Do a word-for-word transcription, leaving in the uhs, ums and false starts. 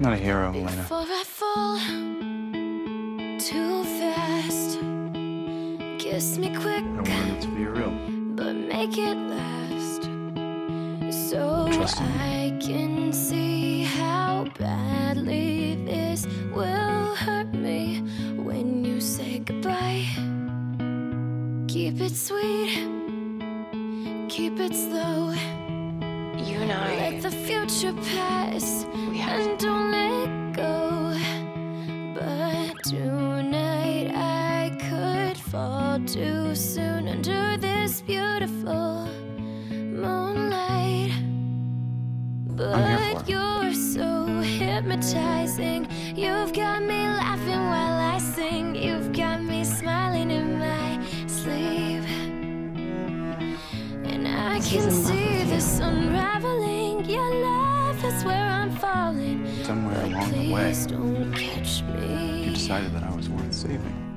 not a hero, Elena. Before I fall too fast, kiss me quick. I wanted it to be real. But make it last, so Trust me. I can see how badly this will hurt me when you say goodbye. Keep it sweet, keep it slow. You and I, Let the future pass we have and don't let go. But tonight I could fall too soon under this beautiful moonlight. But you're so hypnotizing. You've got me laughing while I sing. You've got me smiling in my sleep. And I can see this unraveling. Your love is where I'm falling. Somewhere along the way, Please don't catch me. you decided that I was worth saving.